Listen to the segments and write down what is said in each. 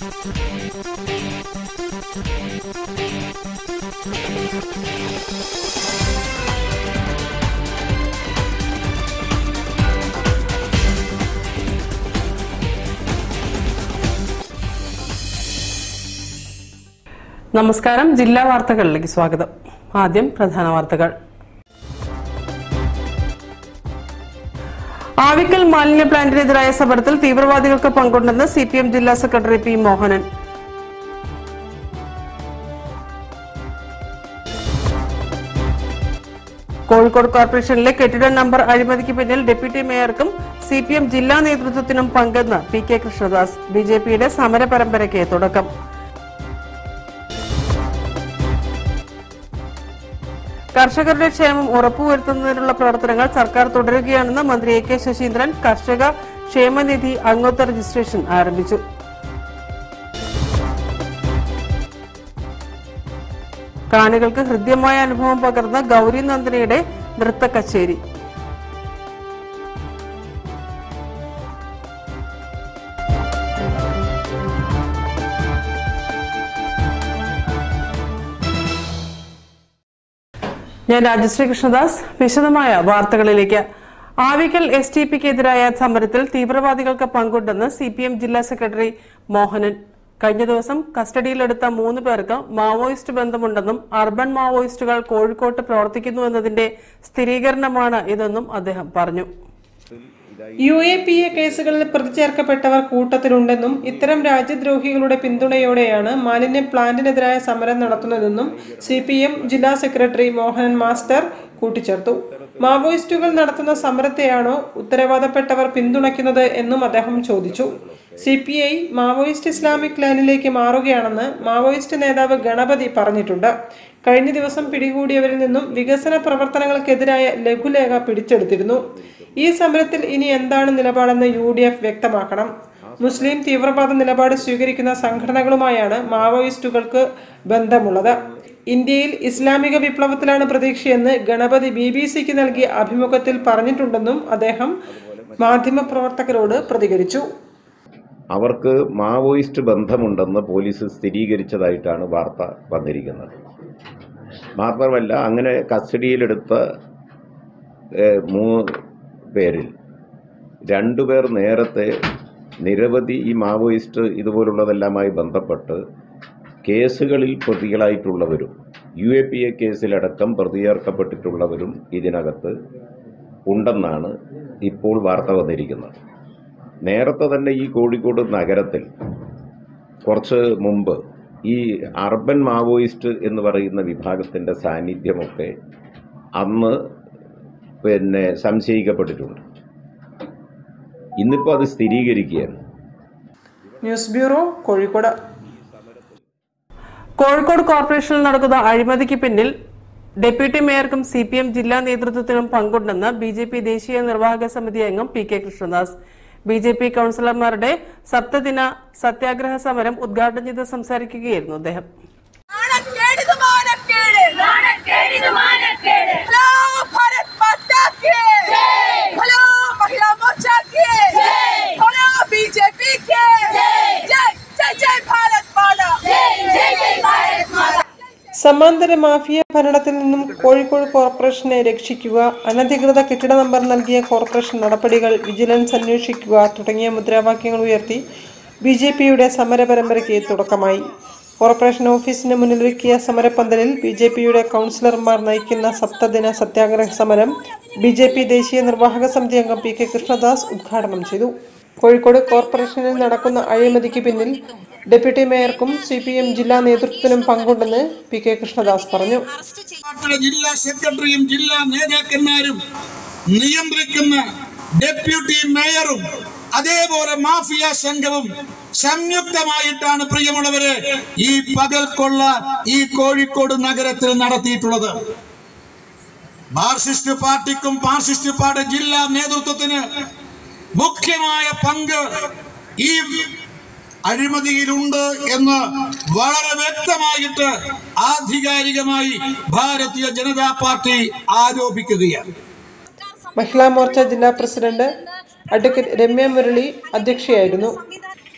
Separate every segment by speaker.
Speaker 1: നമസ്കാരം. ജില്ലാ വാർത്തകളിലേക്ക് സ്വാഗതം. ആദ്യം പ്രധാന വാർത്തകൾ. ആവിക്കൽ മാലിന്യ പ്ലാന്റിനെതിരായ സമരത്തിൽ തീവ്രവാദികൾക്ക് പങ്കുണ്ടെന്ന് CPM ജില്ലാ സെക്രട്ടറി P. മോഹനൻ. കോഴിക്കോട് കോർപ്പറേഷനിലെ കെട്ടിട നമ്പർ അഴിമതിക്ക് പിന്നിൽ ഡെപ്യൂട്ടി മേയർക്കും CPM ജില്ലാ നേതൃത്വത്തിനും പങ്കെന്ന് PK കൃഷ്ണദാസ്. BJPയുടെ സമര പരമ്പരയ്ക്ക് തുടക്കം. കർഷകരുടെ ക്ഷേമം ഉറപ്പുവരുത്തുന്നതിനുള്ള പ്രവർത്തനങ്ങൾ സർക്കാർ തുടരുകയാണെന്ന് മന്ത്രി AK ശശീന്ദ്രൻ. കർഷക ക്ഷേമനിധി അംഗത്വ രജിസ്ട്രേഷൻ ആരംഭിച്ചു. കാണികൾക്ക് ഹൃദ്യമായ അനുഭവം പകർന്ന ഗൗരി നന്ദനയുടെ നൃത്ത കച്ചേരി. ഞാൻ രാജശ്രീ കൃഷ്ണദാസ്. വിശദമായ വാർത്തകളിലേക്ക്. ആവിക്കൽ STPക്കെതിരായ സമരത്തിൽ തീവ്രവാദികൾക്ക് പങ്കുണ്ടെന്ന് CPM ജില്ലാ സെക്രട്ടറി മോഹനൻ. കഴിഞ്ഞ ദിവസം കസ്റ്റഡിയിലെടുത്ത 3 പേർക്ക് മാവോയിസ്റ്റ് ബന്ധമുണ്ടെന്നും അർബൻ മാവോയിസ്റ്റുകൾ കോഴിക്കോട്ട് പ്രവർത്തിക്കുന്നുവെന്നതിന്റെ സ്ഥിരീകരണമാണ് ഇതെന്നും അദ്ദേഹം പറഞ്ഞു.
Speaker 2: UAPA കേസുകളിൽ പ്രതി ചേർക്കപ്പെട്ടവർ കൂട്ടത്തിലുണ്ടെന്നും ഇത്തരം രാജ്യദ്രോഹികളുടെ പിന്തുണയോടെയാണ് മാലിന്യ പ്ലാന്റിനെതിരായ സമരം നടത്തുന്നതെന്നും CPM ജില്ലാ സെക്രട്ടറി മോഹനൻ മാസ്റ്റർ കൂട്ടിച്ചേർത്തു. മാവോയിസ്റ്റുകൾ നടത്തുന്ന സമരത്തെയാണോ ഉത്തരവാദപ്പെട്ടവർ പിന്തുണയ്ക്കുന്നത് എന്നും അദ്ദേഹം ചോദിച്ചു. CPI മാവോയിസ്റ്റ് ഇസ്ലാമിക് ലൈനിലേക്ക് മാറുകയാണെന്ന് മാവോയിസ്റ്റ് നേതാവ് ഗണപതി പറഞ്ഞിട്ടുണ്ട്. കഴിഞ്ഞ ദിവസം പിടികൂടിയവരിൽ നിന്നും വികസന പ്രവർത്തനങ്ങൾക്കെതിരായ ലഘുലേഖ പിടിച്ചെടുത്തിരുന്നു. ഈ സമരത്തിൽ ഇനി എന്താണ് നിലപാടെന്ന് UDF വ്യക്തമാക്കണം. മുസ്ലിം തീവ്രവാദ നിലപാട് സ്വീകരിക്കുന്ന സംഘടനകളുമായാണ് മാവോയിസ്റ്റുകൾക്ക് ബന്ധമുള്ളത്. ഇന്ത്യയിൽ ഇസ്ലാമിക വിപ്ലവത്തിലാണ് പ്രതീക്ഷയെന്ന് ഗണപതി BBC-ക്ക് നൽകിയ അഭിമുഖത്തിൽ പറഞ്ഞിട്ടുണ്ടെന്നും അദ്ദേഹം മാധ്യമപ്രവർത്തകരോട് പ്രതികരിച്ചു.
Speaker 3: അവർക്ക് മാവോയിസ്റ്റ് ബന്ധമുണ്ടെന്ന് പോലീസ് സ്ഥിരീകരിച്ചതായിട്ടാണ് വാർത്ത വന്നിരിക്കുന്നത്. മാത്രമല്ല, അങ്ങനെ കസ്റ്റഡിയിലെടുത്ത 3 പേരിൽ 2 പേർ നേരത്തെ നിരവധി ഈ മാവോയിസ്റ്റ് ഇതുപോലുള്ളതെല്ലാമായി ബന്ധപ്പെട്ട് കേസുകളിൽ പ്രതികളായിട്ടുള്ളവരും UAPA കേസിലടക്കം പ്രതിചേർക്കപ്പെട്ടിട്ടുള്ളവരും ഇതിനകത്ത് ഉണ്ടെന്നാണ് ഇപ്പോൾ വാർത്ത വന്നിരിക്കുന്നത്. നേരത്തെ തന്നെ ഈ കോഴിക്കോട് നഗരത്തിൽ കുറച്ച് മുമ്പ് ഈ അർബൻ മാവോയിസ്റ്റ് എന്ന് പറയുന്ന വിഭാഗത്തിൻ്റെ സാന്നിധ്യമൊക്കെ അന്ന് സംശയിക്കപ്പെട്ടിട്ടുണ്ട്. ഇന്നിപ്പോൾ അത് സ്ഥിരീകരിക്കുകയാണ്.
Speaker 2: News bureau, Kozhikode.
Speaker 1: കോഴിക്കോട് കോർപ്പറേഷനിൽ നടക്കുന്ന അഴിമതിക്ക് പിന്നിൽ ഡെപ്യൂട്ടി മേയർക്കും CPM ജില്ലാ നേതൃത്വത്തിനും പങ്കുണ്ടെന്ന് BJP ദേശീയ നിർവാഹക സമിതി അംഗം PK കൃഷ്ണദാസ്. BJP കൌൺസിലർമാരുടെ സപ്തദിന സത്യാഗ്രഹ സമരം ഉദ്ഘാടനം ചെയ്ത് സംസാരിക്കുകയായിരുന്നു അദ്ദേഹം.
Speaker 2: സമാന്തര മാഫിയ ഭരണത്തിൽ നിന്നും കോഴിക്കോട് കോർപ്പറേഷനെ രക്ഷിക്കുക, അനധികൃത കെട്ടിട നമ്പർ നൽകിയ കോർപ്പറേഷൻ നടപടികൾ വിജിലൻസ് അന്വേഷിക്കുക തുടങ്ങിയ മുദ്രാവാക്യങ്ങൾ ഉയർത്തി BJPയുടെ സമര പരമ്പരയ്ക്ക് തുടക്കമായി. കോർപ്പറേഷൻ ഓഫീസിന് മുന്നിലൊരുക്കിയ സമരപ്പന്തലിൽ BJPയുടെ കൌൺസിലർമാർ നയിക്കുന്ന സപ്തദിന സത്യാഗ്രഹ സമരം BJP ദേശീയ നിർവാഹക സമിതി അംഗം PK കൃഷ്ണദാസ് ഉദ്ഘാടനം ചെയ്തു. കോഴിക്കോട് കോർപ്പറേഷനിൽ നടക്കുന്ന അഴിമതിക്ക് പിന്നിൽ ഡെപ്യൂട്ടി മേയർക്കും CPM ജില്ലാ നേതൃത്വത്തിനും പങ്കുണ്ടെന്ന് PK കൃഷ്ണദാസ് പറഞ്ഞു.
Speaker 4: ജില്ലാ സെക്രട്ടറിയും ജില്ലാ നേതാക്കന്മാരും നിയന്ത്രിക്കുന്ന ഡെപ്യൂട്ടി മേയറും അതേപോലെ മാഫിയ സംഘവും സംയുക്തമായിട്ടാണ് പ്രിയമുള്ളവരെ ഈ പകൽക്കൊള്ള ഈ കോഴിക്കോട് നഗരത്തിൽ നടത്തിയിട്ടുള്ളത്. മാർക്സിസ്റ്റ് പാർട്ടിക്കും മാർക്സിസ്റ്റ് പാർട്ടി ജില്ലാ നേതൃത്വത്തിന് മുഖ്യമായ പങ്ക് ഈ അഴിമതിയിലുണ്ട് എന്ന് വളരെ വ്യക്തമായിട്ട് ആധികാരികമായി ഭാരതീയ ജനതാ പാർട്ടി ആരോപിക്കുകയാണ്.
Speaker 2: മഹിളാ മോർച്ച ജില്ലാ പ്രസിഡന്റ് അഡ്വക്കേറ്റ് രമ്യ മുരളി അധ്യക്ഷയായിരുന്നു.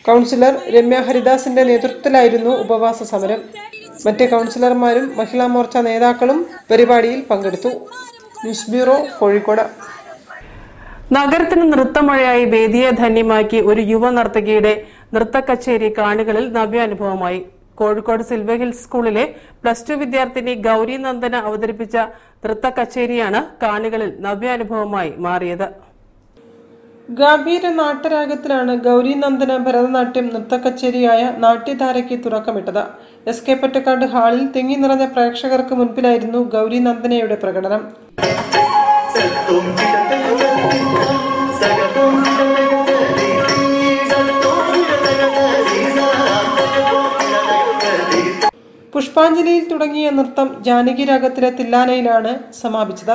Speaker 2: കൗൺസിലർ രമ്യ ഹരിദാസിന്റെ നേതൃത്വത്തിലായിരുന്നു ഉപവാസ സമരം. മറ്റ് കൗൺസിലർമാരും മഹിളാ മോർച്ച നേതാക്കളും പരിപാടിയിൽ പങ്കെടുത്തു. News bureau, Kozhikode.
Speaker 1: നഗരത്തിന് നൃത്തമഴയായി വേദിയെ ധന്യമാക്കി ഒരു യുവ നർത്തകിയുടെ നൃത്ത കച്ചേരി കാണികളിൽ നവ്യാനുഭവമായി. കോഴിക്കോട് സിൽവർ ഹിൽസ് സ്കൂളിലെ +2 വിദ്യാർത്ഥിനി ഗൌരി നന്ദന അവതരിപ്പിച്ച നൃത്ത കച്ചേരിയാണ് കാണികളിൽ നവ്യാനുഭവമായി മാറിയത്.
Speaker 2: ഗംഭീര നാട്ടരാഗത്തിലാണ് ഗൗരി നന്ദന ഭരതനാട്യം നൃത്ത കച്ചേരിയായ നാട്യധാരയ്ക്ക് തുറക്കമിട്ടത്. SK പൊറ്റക്കാട് ഹാളിൽ തിങ്ങി നിറഞ്ഞ പ്രേക്ഷകർക്ക് മുൻപിലായിരുന്നു ഗൗരി നന്ദനയുടെ പ്രകടനം. പുഷ്പാഞ്ജലിയിൽ തുടങ്ങിയ നൃത്തം ജാനകി രാഗത്തിലെ തില്ലാനയിലാണ് സമാപിച്ചത്.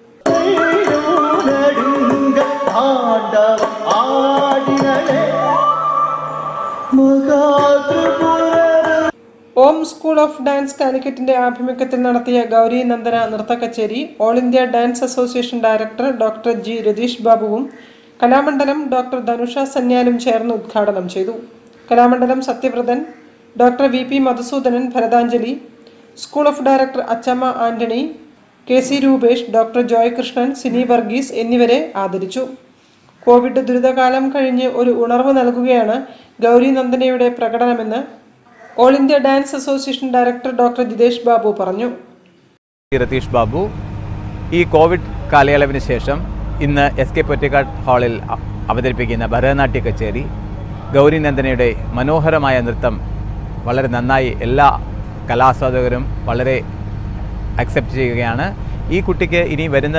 Speaker 2: ഓം സ്കൂൾ ഓഫ് ഡാൻസ് കാലിക്കറ്റിന്റെ ആഭിമുഖ്യത്തിൽ നടത്തിയ ഗൗരി നന്ദന നൃത്ത കച്ചേരി all India dance association director doctor G Ratheesh ബാബുവും കലാമണ്ഡലം ഡോക്ടർ ധനുഷ സന്യാലും ചേർന്ന് ഉദ്ഘാടനം ചെയ്തു. Kalamandalam Sathyavrathan, doctor VP Madhusoodanan Bharathanjali, school of director Achamma Antony, KC Roopesh, doctor Joy Krishnan, Cini Varghese എന്നിവരെ ആദരിച്ചു. കോവിഡ് ദുരിതകാലം കഴിഞ്ഞ് ഒരു ഉണർവ് നൽകുകയാണ് ഗൗരി നന്ദനയുടെ പ്രകടനമെന്ന് all India dance association director doctor Jithesh Babu പറഞ്ഞു.
Speaker 5: രതീഷ് ബാബു ഈ കോവിഡ് കാലയളവിന് ശേഷം ഇന്ന് SK പൊറ്റക്കാട് ഹാളിൽ അവതരിപ്പിക്കുന്ന ഭരതനാട്യ കച്ചേരി ഗൗരി നന്ദനയുടെ മനോഹരമായ നൃത്തം വളരെ നന്നായി എല്ലാ കലാസ്വാദകരും വളരെ അക്സെപ്റ്റ് ചെയ്യുകയാണ്. ഈ കുട്ടിക്ക് ഇനി വരുന്ന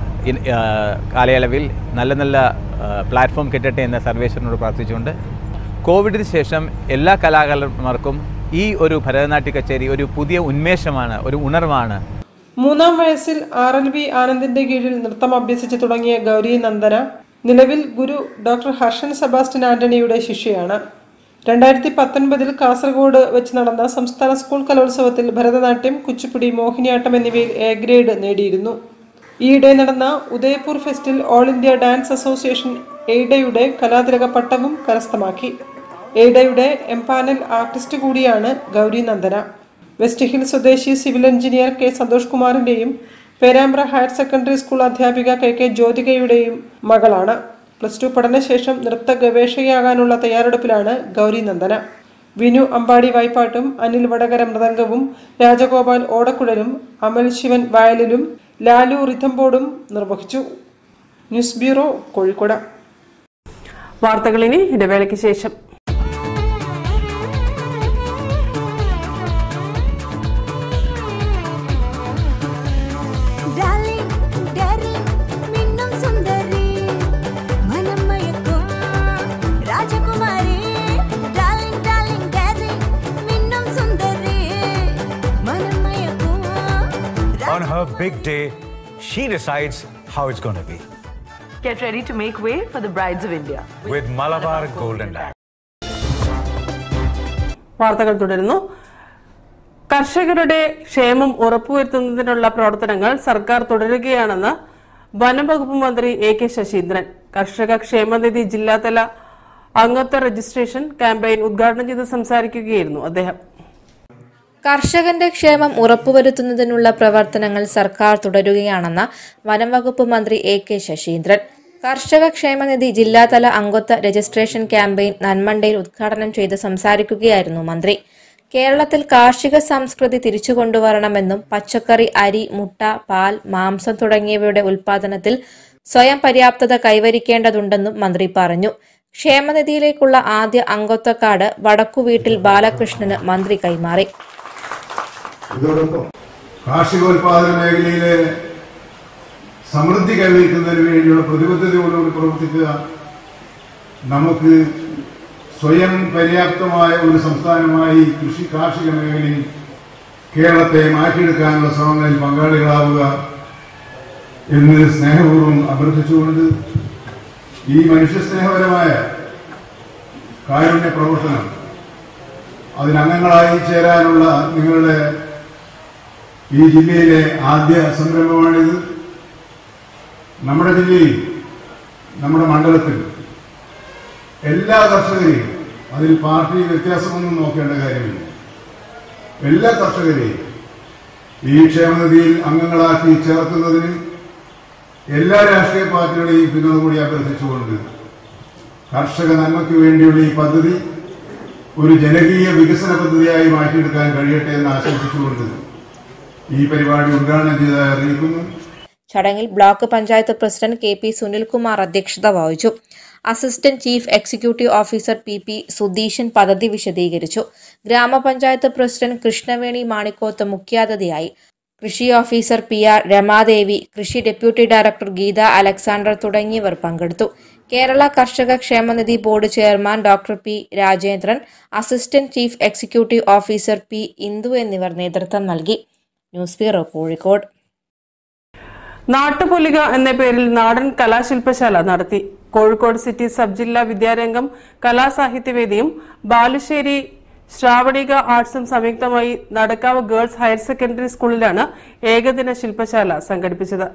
Speaker 5: കാലയളവിൽ നല്ല നല്ല പ്ലാറ്റ്ഫോം കിട്ടട്ടെ എന്ന് സർവേശ്വരനോട് പ്രാർത്ഥിച്ചുകൊണ്ട് കോവിഡിന് ശേഷം എല്ലാ കലാകാരന്മാർക്കും ഈ ഒരു ഭരതനാട്യ കച്ചേരി ഒരു പുതിയ ഉന്മേഷമാണ്, ഒരു ഉണർവാണ്.
Speaker 2: 3-ാം വയസ്സിൽ RLV ആനന്ദിന്റെ കീഴിൽ നൃത്തം അഭ്യസിച്ച് തുടങ്ങിയ ഗൗരി നന്ദന നിലവിൽ ഗുരു ഡോക്ടർ ഹർഷൻ സെബാസ്റ്റ്യൻ ആന്റണിയുടെ ശിഷ്യയാണ്. 2019 കാസർഗോഡ് വെച്ച് നടന്ന സംസ്ഥാന സ്കൂൾ കലോത്സവത്തിൽ ഭരതനാട്യം, കുച്ചിപ്പുടി, മോഹിനിയാട്ടം എന്നിവയിൽ A ഗ്രേഡ് നേടിയിരുന്നു. ഈയിടെ നടന്ന ഉദയ്പൂർ ഫെസ്റ്റിൽ ഓൾ ഇന്ത്യ ഡാൻസ് അസോസിയേഷൻ എയ്ഡയുടെ കലാതിലക പട്ടവും കരസ്ഥമാക്കി. എയ്ഡയുടെ എംപാനൽ ആർട്ടിസ്റ്റ് കൂടിയാണ് ഗൗരി നന്ദന. വെസ്റ്റ് ഹിൽ സ്വദേശി സിവിൽ എഞ്ചിനീയർ K സന്തോഷ് കുമാറിന്റെയും പേരാമ്പ്ര ഹയർ സെക്കൻഡറി സ്കൂൾ അധ്യാപിക KK ജ്യോതികയുടെയും മകളാണ്. +2 പഠനശേഷം നൃത്ത ഗവേഷകയാകാനുള്ള തയ്യാറെടുപ്പിലാണ് ഗൗരി നന്ദന. വിനു അമ്പാടി വായ്പാട്ടും അനിൽ വടകര മൃദംഗവും രാജഗോപാൽ ഓടക്കുഴലും അമൽ ശിവൻ വയലിലും ലാലു റിഥം ബോർഡും നിർവഹിച്ചു. News bureau, Kozhikode.
Speaker 1: വാർത്തകളിനി ഇടവേളയ്ക്ക് ശേഷം.
Speaker 6: On her big day, she decides how it's going to be.
Speaker 7: Get ready to make way for the brides of India
Speaker 6: with Malabar Golden Diamond.
Speaker 1: വാർത്തകൾ തുടരുന്നു. കർഷകരുടെ ക്ഷേമം ഉറപ്പുവരുത്തുന്നതിനുള്ള പ്രവർത്തനങ്ങൾ സർക്കാർ തുടരുകയാണെന്ന് വനം വകുപ്പ് മന്ത്രി AK ശശീന്ദ്രൻ. കർഷക ക്ഷേമനിധി ജില്ലാതല അംഗത്വ രജിസ്ട്രേഷൻ ക്യാമ്പയിൻ ഉദ്ഘാടനം ചെയ്ത് സംസാരിക്കുകയായിരുന്നു അദ്ദേഹം.
Speaker 8: കർഷകന്റെ ക്ഷേമം ഉറപ്പുവരുത്തുന്നതിനുള്ള പ്രവർത്തനങ്ങൾ സർക്കാർ തുടരുകയാണെന്ന് വനം വകുപ്പ് മന്ത്രി AK ശശീന്ദ്രൻ. കർഷക ക്ഷേമനിധി ജില്ലാതല അംഗത്വ രജിസ്ട്രേഷൻ ക്യാമ്പയിൻ നന്മണ്ടയിൽ ഉദ്ഘാടനം ചെയ്ത് സംസാരിക്കുകയായിരുന്നു മന്ത്രി. കേരളത്തിൽ കാർഷിക സംസ്കൃതി തിരിച്ചുകൊണ്ടുവരണമെന്നും പച്ചക്കറി, അരി, മുട്ട, പാൽ, മാംസം തുടങ്ങിയവയുടെ ഉൽപാദനത്തിൽ സ്വയം പര്യാപ്തത കൈവരിക്കേണ്ടതുണ്ടെന്നും മന്ത്രി പറഞ്ഞു. ക്ഷേമനിധിയിലേക്കുള്ള ആദ്യ അംഗത്വ കാർഡ് വടക്കുവീട്ടിൽ ബാലകൃഷ്ണന് മന്ത്രി കൈമാറി.
Speaker 9: ഇതോടൊപ്പം കാർഷികോൽപാദന മേഖലയിലെ സമൃദ്ധി കൈവരിക്കുന്നതിന് വേണ്ടിയുള്ള പ്രതിബദ്ധതയോടുകൂടി പ്രവർത്തിക്കുക, നമുക്ക് സ്വയം പര്യാപ്തമായ ഒരു സംസ്ഥാനമായി കാർഷിക മേഖലയിൽ കേരളത്തെ മാറ്റിയെടുക്കാനുള്ള ശ്രമങ്ങളിൽ പങ്കാളികളാവുക എന്ന് സ്നേഹപൂർവ്വം അഭ്യർത്ഥിച്ചുകൊണ്ട് ഈ മനുഷ്യസ്നേഹപരമായ കാരുണ്യ പ്രവർത്തനം അതിനംഗങ്ങളായി ചേരാനുള്ള നിങ്ങളുടെ ഈ ജില്ലയിലെ ആദ്യ സംരംഭമാണിത്. നമ്മുടെ ജില്ലയിൽ, നമ്മുടെ മണ്ഡലത്തിൽ എല്ലാ കർഷകരെയും അതിൽ പാർട്ടി വ്യത്യാസമൊന്നും നോക്കേണ്ട കാര്യമില്ല. എല്ലാ കർഷകരെയും ഈ ക്ഷേമനിധിയിൽ അംഗങ്ങളാക്കി ചേർക്കുന്നതിന് എല്ലാ രാഷ്ട്രീയ പാർട്ടികളെയും പിന്നോടുകൂടി അഭ്യർത്ഥിച്ചുകൊണ്ട് കർഷക നന്മയ്ക്ക് വേണ്ടിയുള്ള ഈ പദ്ധതി ഒരു ജനകീയ വികസന പദ്ധതിയായി മാറ്റിയെടുക്കാൻ കഴിയട്ടെ എന്ന് ആശംസിച്ചുകൊണ്ട് ഈ പരിപാടി ഉദ്ഘാടനം ചെയ്തതായി അറിയിക്കുന്നു.
Speaker 8: ചടങ്ങിൽ block panchayat president K P Sunilkumar അധ്യക്ഷത വഹിച്ചു. Assistant chief executive officer P Sudheeshan പദ്ധതി വിശദീകരിച്ചു. ഗ്രാമപഞ്ചായത്ത് പ്രസിഡന്റ് കൃഷ്ണവേണി മാണിക്കോത്ത് മുഖ്യാതിഥിയായി. കൃഷി ഓഫീസർ PR രമാദേവി, കൃഷി ഡെപ്യൂട്ടി ഡയറക്ടർ ഗീത അലക്സാണ്ടർ തുടങ്ങിയവർ പങ്കെടുത്തു. കേരള കർഷക ക്ഷേമനിധി board chairman doctor P Rajendran, assistant chief executive officer P Indu എന്നിവർ നേതൃത്വം നൽകി. News bureau, Kozhikode.
Speaker 1: നാട്ടുപൊലിക എന്ന പേരിൽ നാടൻ കലാശില്പശാല നടത്തി. കോഴിക്കോട് സിറ്റി സബ് ജില്ലാ വിദ്യാരംഗം കലാസാഹിത്യവേദിയും ബാലുശ്ശേരി ശ്രാവണിക ആർട്സും സംയുക്തമായി നടക്കാവ് ഗേൾസ് ഹയർ സെക്കൻഡറി സ്കൂളിലാണ് ഏകദിന ശില്പശാല സംഘടിപ്പിച്ചത്.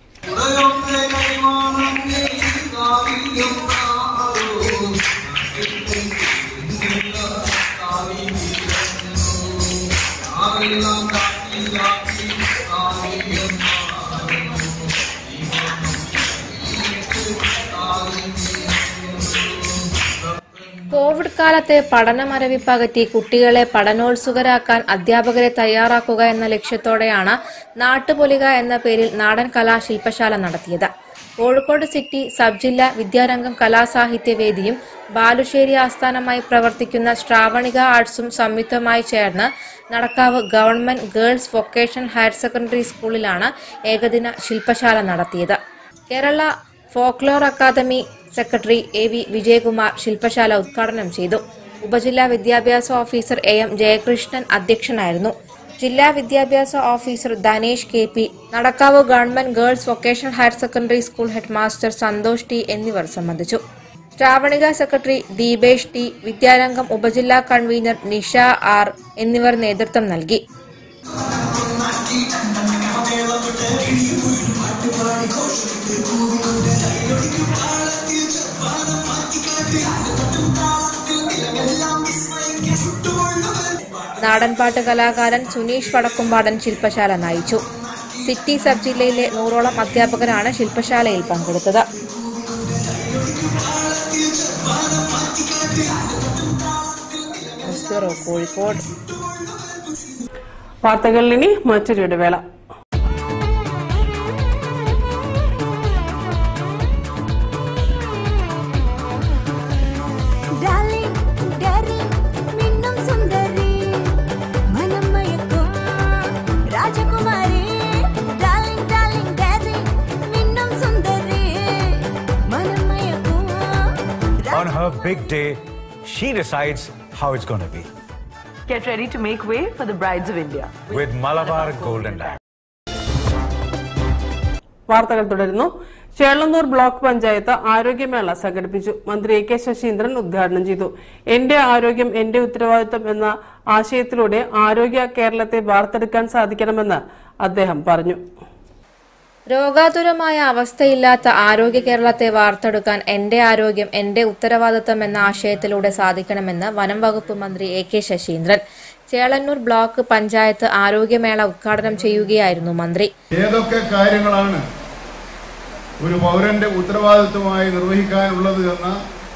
Speaker 8: കോവിഡ് കാലത്തെ പഠനമരവിപ്പകറ്റി കുട്ടികളെ പഠനോത്സുകരാക്കാൻ അധ്യാപകരെ തയ്യാറാക്കുക എന്ന ലക്ഷ്യത്തോടെയാണ് നാട്ടുപൊലിക എന്ന പേരിൽ നാടൻ കലാശില്പശാല നടത്തിയത്. കോഴിക്കോട് സിറ്റി സബ് ജില്ലാ വിദ്യാരംഗം കലാസാഹിത്യവേദിയും ബാലുശ്ശേരി ആസ്ഥാനമായി പ്രവർത്തിക്കുന്ന ശ്രാവണിക ആർട്സും സംയുക്തമായി ചേർന്ന് Nadakkavu government girls vocational higher secondary സ്കൂളിലാണ് ഏകദിന ശില്പശാല നടത്തിയത്. Kerala folklore academy secretary AV Vijayakumar ശില്പശാല ഉദ്ഘാടനം ചെയ്തു. ഉപജില്ലാ വിദ്യാഭ്യാസ ഓഫീസർ AM ജയകൃഷ്ണൻ അധ്യക്ഷനായിരുന്നു. ജില്ലാ വിദ്യാഭ്യാസ officer Dhanesh KP, Nadakkavu government girls vocational higher secondary school headmaster Santhosh T എന്നിവർ സംബന്ധിച്ചു. ശ്രാവണിക സെക്രട്ടറി ദീപേഷ് T, വിദ്യാരംഗം ഉപജില്ലാ കൺവീനർ നിഷ R എന്നിവർ നേതൃത്വം നൽകി. നാടൻപാട്ട് കലാകാരൻ സുനീഷ് വടക്കുംപാടൻ ശില്പശാല നയിച്ചു. സിറ്റി സബ് ജില്ലയിലെ 100ഓളം അധ്യാപകരാണ് ശില്പശാലയിൽ പങ്കെടുത്തത്. കോഴിക്കോട്.
Speaker 1: വാർത്തകളിൽ ഇനി മറ്റൊരു ഇടവേള.
Speaker 6: On her big day, she decides how it's going to be.
Speaker 7: Get ready to make way for the brides of India.
Speaker 6: With Malabar Golden Diamond.
Speaker 1: വാർത്തകൾ തുടരുന്നു. ചേളന്നൂർ ബ്ലോക്ക് പഞ്ചായത്ത് ആരോഗ്യമേള സംഘടിപ്പിച്ചു. മന്ത്രി AK ശശീന്ദ്രൻ ഉദ്ഘാടനം ചെയ്തു. എന്റെ ആരോഗ്യം എന്റെ ഉത്തരവാദിത്വം എന്ന ആശയത്തിലൂടെ ആരോഗ്യ കേരളത്തെ വാർത്തെടുക്കാൻ സാധിക്കണമെന്ന് അദ്ദേഹം പറഞ്ഞു.
Speaker 8: രോഗാതുരമായ അവസ്ഥയില്ലാത്ത ആരോഗ്യ കേരളത്തെ വാർത്തെടുക്കാൻ എന്റെ ആരോഗ്യം എന്റെ ഉത്തരവാദിത്തം എന്ന ആശയത്തിലൂടെ സാധിക്കണമെന്ന് വനം വകുപ്പ് മന്ത്രി AK ശശീന്ദ്രൻ ചേളന്നൂർ ബ്ലോക്ക് പഞ്ചായത്ത് ആരോഗ്യമേള ഉദ്ഘാടനം ചെയ്യുകയായിരുന്നു മന്ത്രി.
Speaker 9: ഏതൊക്കെ കാര്യങ്ങളാണ് ഒരു പൗരന്റെ ഉത്തരവാദിത്വമായി നിർവഹിക്കാനുള്ളത് എന്ന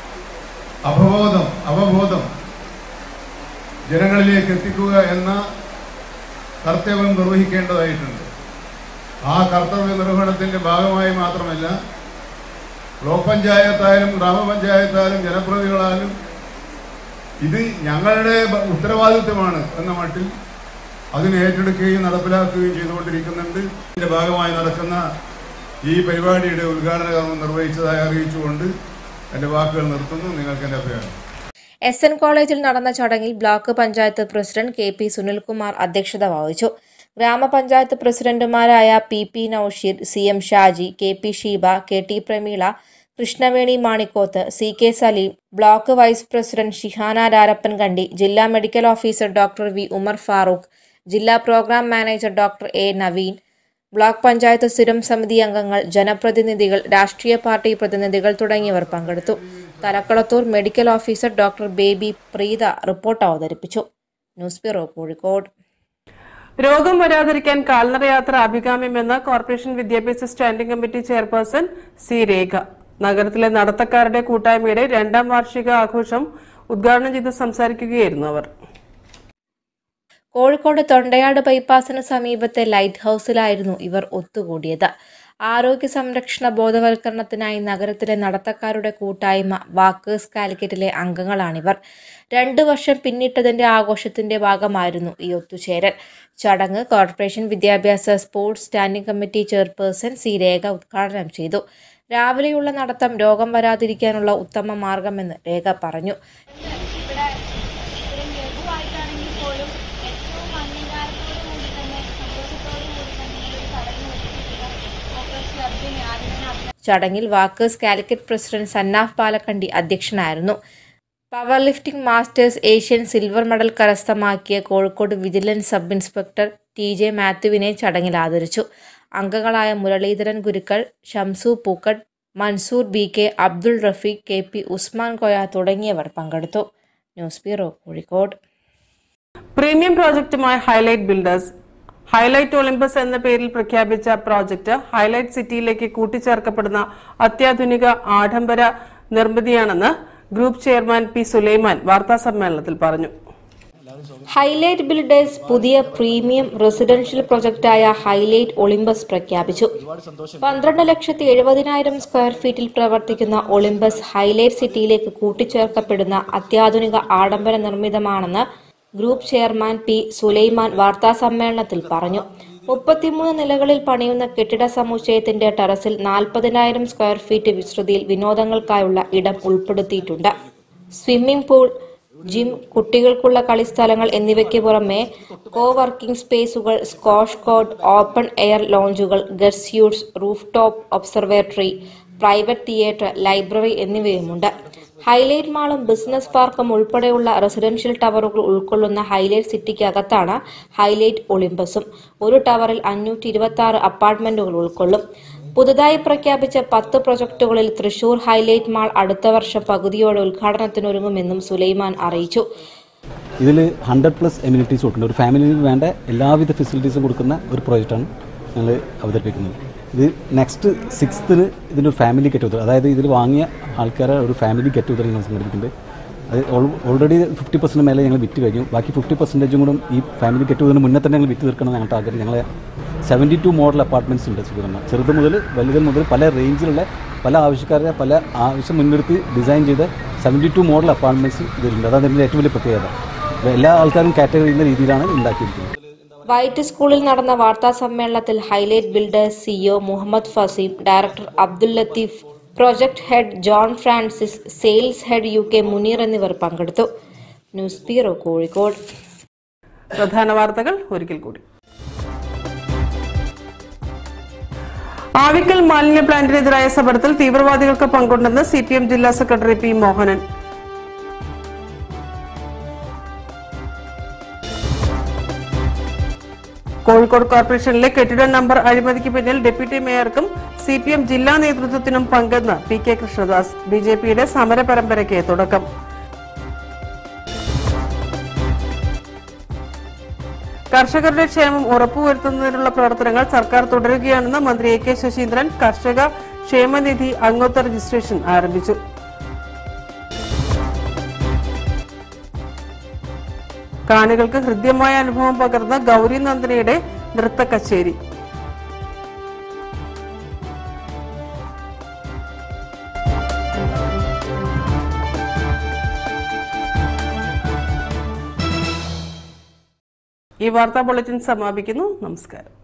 Speaker 9: അവബോധം ജനങ്ങളിലേക്ക് എത്തിക്കുക എന്ന കർത്തവ്യം നിർവഹിക്കേണ്ടതായിട്ടുണ്ട്. ആ കർത്തവ്യ നിർവഹണത്തിന്റെ ഭാഗമായി മാത്രമല്ല ബ്ലോക്ക് പഞ്ചായത്തായാലും ഗ്രാമപഞ്ചായത്തായാലും ജനപ്രതിനിധികളായാലും ഇത് ഞങ്ങളുടെ ഉത്തരവാദിത്വമാണ് എന്ന മട്ടിൽ അതിനെ ഏറ്റെടുക്കുകയും നടപ്പിലാക്കുകയും ചെയ്തുകൊണ്ടിരിക്കുന്നുണ്ട്. ഇതിന്റെ ഭാഗമായി നടക്കുന്ന ഈ പരിപാടിയുടെ ഉദ്ഘാടന കർമ്മം നിർവഹിച്ചതായി അറിയിച്ചുകൊണ്ട് എന്റെ വാക്കുകൾ നിർത്തുന്നു. നിങ്ങൾക്ക് എന്റെ അഭിപ്രായം.
Speaker 8: SN കോളേജിൽ നടന്ന ചടങ്ങിൽ block panchayat president KP Sunilkumar അധ്യക്ഷത വഹിച്ചു. ഗ്രാമപഞ്ചായത്ത് പ്രസിഡന്റുമാരായ PP Noushir, CM Shaji, KP Sheeba, KT Prameela, Krishnaveni Manikkoth, CK Saleem, block vice president Shihana Rarappankandi, ജില്ലാ medical officer doctor V Umar Farooq, ജില്ലാ programme manager doctor A Naveen, block panchayat സ്ഥിരം സമിതി അംഗങ്ങൾ, ജനപ്രതിനിധികൾ, രാഷ്ട്രീയ പാർട്ടി പ്രതിനിധികൾ തുടങ്ങിയവർ പങ്കെടുത്തു. Thalakkulathur medical officer doctor Baby Preetha report അവതരിപ്പിച്ചു. News bureau, Kozhikode.
Speaker 1: രോഗം വരാതിരിക്കാൻ കാൽനടയാത്ര അഭികാമ്യമെന്ന് കോർപ്പറേഷൻ വിദ്യാഭ്യാസ standing committee chairperson C Rekha. നഗരത്തിലെ നടത്തക്കാരുടെ കൂട്ടായ്മയുടെ 2ാം വാർഷിക ആഘോഷം ഉദ്ഘാടനം ചെയ്ത് സംസാരിക്കുകയായിരുന്നു അവർ.
Speaker 8: കോഴിക്കോട് തൊണ്ടയാട് ബൈപ്പാസിന് സമീപത്തെ ലൈറ്റ് ഹൌസിലായിരുന്നു ഇവർ ഒത്തുകൂടിയത്. ആരോഗ്യ സംരക്ഷണ ബോധവൽക്കരണത്തിനായി നഗരത്തിലെ നടത്തക്കാരുടെ കൂട്ടായ്മ വാക്കേഴ്സ് കാലിക്കറ്റിലെ അംഗങ്ങളാണിവർ. 2 വർഷം പിന്നിട്ടതിന്റെ ആഘോഷത്തിന്റെ ഭാഗമായിരുന്നു ഈ ഒത്തുചേരൽ. ചടങ്ങ് കോർപ്പറേഷൻ വിദ്യാഭ്യാസ sports standing committee chairperson C Rekha ഉദ്ഘാടനം ചെയ്തു. രാവിലെയുള്ള നടത്തം രോഗം വരാതിരിക്കാനുള്ള ഉത്തമ മാർഗമെന്ന് രേഖ പറഞ്ഞു. ചടങ്ങിൽ വാക്കേഴ്സ് കാലിക്കറ്റ് പ്രസിഡന്റ് സന്നാഫ് പാലക്കണ്ടി അധ്യക്ഷനായിരുന്നു. Power lifting masters Asian silver medal കരസ്ഥമാക്കിയ Kozhikode vigilance sub inspector TJ മാത്യുവിനെ ചടങ്ങിൽ ആദരിച്ചു. അംഗങ്ങളായ മുരളീധരൻ ഗുരുക്കൾ, ഷംസു പൂക്കട്ട്, മൻസൂർ BK, അബ്ദുൾ റഫീഖ്, KP ഉസ്മാൻ കോയ തുടങ്ങിയവർ പങ്കെടുത്തു. News bureau, Kozhikode.
Speaker 1: പ്രീമിയം പ്രോജക്റ്റുമായി ഹൈലൈറ്റ് ബിൽഡേഴ്സ്. ഹൈലൈറ്റ് ഒളിമ്പസ് എന്ന പേരിൽ പ്രഖ്യാപിച്ച പ്രോജക്റ്റ് ഹൈലൈറ്റ് സിറ്റിയിലേക്ക് കൂട്ടിച്ചേർക്കപ്പെടുന്ന അത്യാധുനിക ആഡംബര നിർമ്മിതിയാണെന്ന് ഗ്രൂപ്പ് ചെയർമാൻ P. സുലൈമാൻ വാർത്താസമ്മേളനത്തിൽ പറഞ്ഞു.
Speaker 8: ഹൈലൈറ്റ് ബിൽഡേഴ്സ് പുതിയ പ്രീമിയം റെസിഡൻഷ്യൽ പ്രൊജക്ടായ ഹൈലൈറ്റ് ഒളിമ്പസ് പ്രഖ്യാപിച്ചു. 12,70,000 സ്ക്വയർ ഫീറ്റിൽ പ്രവർത്തിക്കുന്ന ഒളിമ്പസ് ഹൈലൈറ്റ് സിറ്റിയിലേക്ക് കൂട്ടിച്ചേർക്കപ്പെടുന്ന അത്യാധുനിക ആഡംബര നിർമ്മിതമാണെന്ന് ഗ്രൂപ്പ് ചെയർമാൻ P. സുലൈമാൻ വാർത്താസമ്മേളനത്തിൽ പറഞ്ഞു. 33 നിലകളിൽ പണിയുന്ന കെട്ടിട സമുച്ചയത്തിന്റെ ടെറസിൽ 40,000 സ്ക്വയർ ഫീറ്റ് വിസ്തൃതിയിൽ വിനോദങ്ങൾക്കായുള്ള ഇടം ഉൾപ്പെടുത്തിയിട്ടുണ്ട്. സ്വിമ്മിംഗ് പൂൾ, ജിം, കുട്ടികൾക്കുള്ള കളിസ്ഥലങ്ങൾ എന്നിവയ്ക്ക് പുറമെ കോവർക്കിംഗ് സ്പേസുകൾ, സ്ക്വാഷ് കോർട്ട്, ഓപ്പൺ എയർ ലോഞ്ചുകൾ, guest suites, roof top observatory, private theatre, library എന്നിവയുമുണ്ട്. ഹൈലൈറ്റ് മാളും ബിസിനസ് പാർക്കും ഉൾപ്പെടെയുള്ള റെസിഡൻഷ്യൽ ടവറുകൾ ഉൾക്കൊള്ളുന്ന ഹൈലൈറ്റ് സിറ്റിക്കകത്താണ് ഹൈലൈറ്റ് ഒളിമ്പസും. ഒരു ടവറിൽ 526 അപ്പാർട്ട്മെന്റുകൾ ഉൾക്കൊള്ളും. പുതുതായി പ്രഖ്യാപിച്ച 10 പ്രൊജക്ടുകളിൽ തൃശൂർ ഹൈലൈറ്റ് മാൾ അടുത്ത വർഷം പകുതിയോടെ ഉദ്ഘാടനത്തിനൊരുങ്ങുമെന്നും സുലൈമാൻ അറിയിച്ചു.
Speaker 10: ഇതിൽ 100+ എമ്യൂണിറ്റീസ് കൊടുക്കുന്ന ഒരു ഫാമിലിക്ക് വേണ്ട എല്ലാവിധ ഫെസിലിറ്റീസും കൊടുക്കുന്ന ഒരു പ്രോജക്റ്റാണ് ഞങ്ങൾ അവതരിപ്പിക്കുന്നത്. ഇത് നെക്സ്റ്റ് 6th ഇതിൻ്റെ ഒരു ഫാമിലി ഗെറ്റ് ടുഗദർ, അതായത് ഇതിൽ വാങ്ങിയ ആൾക്കാരെ ഒരു ഫാമിലി ഗെറ്റ് ടുഗദർ ഞങ്ങൾ സംഘടിപ്പിക്കുന്നുണ്ട്. അത് ഓൾറെഡി 50% മേലെ ഞങ്ങൾ വിറ്റ് കഴിഞ്ഞു. ബാക്കി 50% കൂടെ ഈ ഫാമിലി ഗെറ്റ് ടുഗദറിന് മുന്നേ തന്നെ ഞങ്ങൾ വിറ്റ് തീർക്കണം ഞങ്ങളുടെ ആഗ്രഹം. ഞങ്ങൾ 72 മോഡൽ അപ്പാർട്ട്മെൻറ്റ്സ് ഉണ്ട് സുഖമാണ്. ചെറുത് മുതൽ വലുത് മുതൽ പല റേഞ്ചിലുള്ള പല ആവശ്യക്കാരെ പല ആവശ്യം മുൻനിർത്തി ഡിസൈൻ ചെയ്ത 72 മോഡൽ അപ്പാർട്ട്മെൻറ്റ്സ് ഇതിലുണ്ട്. അതാണ് ഇതിൻ്റെ ഏറ്റവും വലിയ പ്രത്യേകത. എല്ലാ ആൾക്കാരും കാറ്റഗറി ചെയ്യുന്ന രീതിയിലാണ് ഉണ്ടാക്കിയിരിക്കുന്നത്.
Speaker 8: വൈറ്റ് സ്കൂളിൽ നടന്ന വാർത്താ സമ്മേളനത്തിൽ highlight builders CEO Muhammad Fazeem, director Abdul Latheef, project head John Francis, sales head UK Muneer എന്നിവർ പങ്കെടുത്തു. News bureau, Kozhikode.
Speaker 1: പ്രധാന വാർത്തകൾ ഒരിക്കൽ കൂടി. ആവിക്കൽ മാലിന്യ പ്ലാന്റിനെതിരായ സമരത്തിൽ തീവ്രവാദികൾക്ക് പങ്കുണ്ടെന്ന് CPM ജില്ലാ സെക്രട്ടറി P. മോഹനൻ. കോഴിക്കോട് കോർപ്പറേഷനിലെ കെട്ടിട നമ്പർ അഴിമതിക്ക് പിന്നിൽ ഡെപ്യൂട്ടി മേയർക്കും CPM ജില്ലാ നേതൃത്വത്തിനും പങ്കെന്ന് PK കൃഷ്ണദാസ്. BJPയുടെ സമര പരമ്പരയ്ക്ക് തുടക്കം. കർഷകരുടെ ക്ഷേമം ഉറപ്പുവരുത്തുന്നതിനുള്ള പ്രവർത്തനങ്ങൾ സർക്കാർ തുടരുകയാണെന്ന് മന്ത്രി AK ശശീന്ദ്രൻ. കർഷക ക്ഷേമനിധി അംഗത്വ രജിസ്ട്രേഷൻ ആരംഭിച്ചു. കാണികൾക്ക് ഹൃദ്യമായ അനുഭവം പകർന്ന ഗൗരി നന്ദനയുടെ നൃത്ത കച്ചേരി. ഈ വാർത്താ ബുള്ളറ്റിൻ സമാപിക്കുന്നു. നമസ്കാരം.